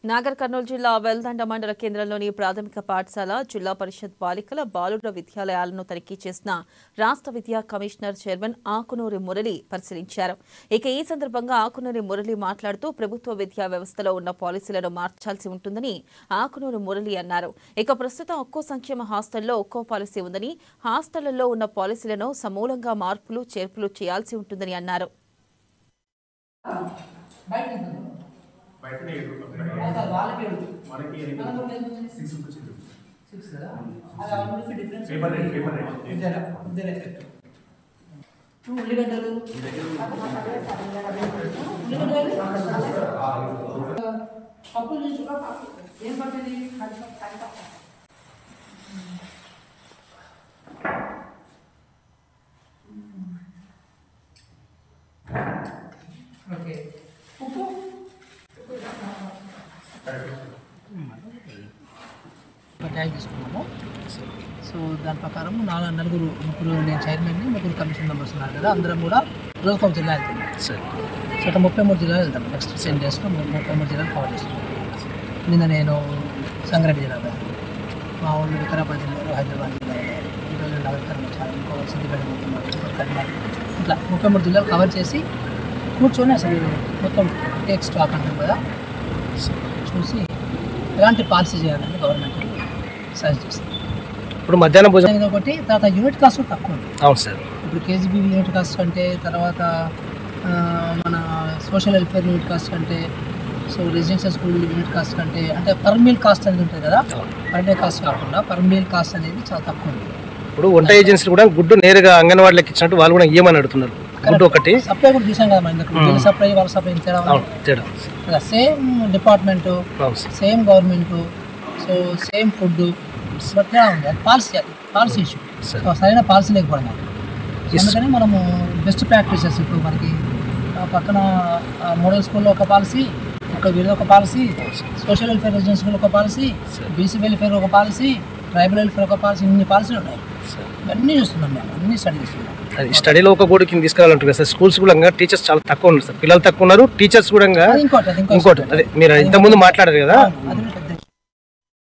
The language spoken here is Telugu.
నాగర్ కర్నూలు జిల్లా వెల్దండ మండల కేంద్రంలోని ప్రాథమిక పాఠశాల, జిల్లా పరిషత్ బాలికల బాలుర విద్యాలయాలను తనిఖీ చేసిన రాష్ట్ర విద్యా కమిషనర్ చైర్మన్ ఆకునూరి మురళి పరిశీలించారు. ఇక ఈ సందర్భంగా ఆకునూరి మురళి మాట్లాడుతూ ప్రభుత్వ విద్యా వ్యవస్థలో ఉన్న పాలసీలను మార్చాల్సి ఉంటుందని ఆకునూరి మురళి అన్నారు. ఇక ప్రస్తుతం ఒక్కో సంక్షేమ హాస్టల్లో ఒక్కో పాలసీ ఉందని, హాస్టళ్లలో ఉన్న పాలసీలను సమూలంగా మార్పులు చేర్పులు చేయాల్సి ఉంటుందని అన్నారు. ట్యాగ్ తీసుకున్నాము. సో దాని ప్రకారం ముగ్గురు నేను చైర్మన్ని, ముగ్గురు కమిషన్ మెంబర్స్ ఉన్నారు కదా, అందరం కూడా రోజుకొక జిల్లా వెళ్తున్నాం. సో అట్లా 33 జిల్లాలు వెళ్తాం. నెక్స్ట్ 10 డేస్లో 33 జిల్లాలు కవర్ చేస్తున్నాం. నిన్న నేను సంగారెడ్డి జిల్లా వెళ్ళాను, మా ఊళ్ళో వికారాబాద్ జిల్లాలో, హైదరాబాద్ జిల్లా, ఈరోజు నగర్ కర్నూలు, ఇంకో సిద్దిపేట పోతున్నారు, ఇంకో కర్నూలు, ఇట్లా 33 జిల్లాలు కవర్ చేసి కూర్చొని అసలు మొత్తం టేక్ స్టాక్ అంటాం కదా, చూసి ఎలాంటి పాలసీ చేయాలని గవర్నమెంట్కి సజెస్ట్ చేస్తాం. ఇప్పుడు మధ్యాహ్నం భోజనం ఒకటి, తర్వాత యూనిట్ కాస్ట్ తక్కువ ఉంది. అవును సార్. ఇప్పుడు కేజీబీ యూనిట్ కాస్ట్ అంటే, తర్వాత మన సోషల్ వెల్ఫేర్ యూనిట్ కాస్ట్ కంటే, so residential school unit cost కంటే, అంటే పర్ మీల్ కాస్ట్ అనేది ఉంటుంది కదా, పర్ డే కాస్ట్ కాకుండా పర్ మీల్ కాస్ట్ అనేది చాలా తక్కువ ఉంది. ఇప్పుడు వంట ఏజెన్సీ కూడా గుడ్డు నేరుగా అంగన్వాడీలకు ఇచ్చినట్టు వాళ్ళు కూడా ఏమని అడుగుతున్నారు. గుడ్డు ఒకటి సప్లై కూడా చూసాం కదా మన సప్లై, వాళ్ళ సప్లై తేడా. Same department, same government, so same food, but తేడా ఉంది. అది పాలసీ ఇష్యూ. సో సరైన పాలసీ లేకపోవడం. అందుకని మనము బెస్ట్ ప్రాక్టీసెస్, ఇప్పుడు మనకి పక్కన మోడల్ స్కూల్లో ఒక పాలసీ, ఇక్కడ వీళ్ళ ఒక policy, social welfare residential school ఒక పాలసీ, బీసీ వెల్ఫేర్ ఒక పాలసీ, ట్రైబల్ వెల్ఫేర్ ఒక పాలసీ, ఇన్ని పాలసీలు ఉన్నాయి. ఇవన్నీ చూస్తున్నాం, మేము అన్ని స్టడీ చేస్తున్నాం. స్టడీలో ఒక బోర్డు కింద తీసుకురావాలంటారు కదా సార్. స్కూల్స్ కూడా టీచర్స్ చాలా తక్కువ ఉన్నారు సార్, పిల్లలు తక్కువ ఉన్నారు, టీచర్స్ కూడా ఇంకోటి అదే మీరు ఇంతకుముందు మాట్లాడారు కదా.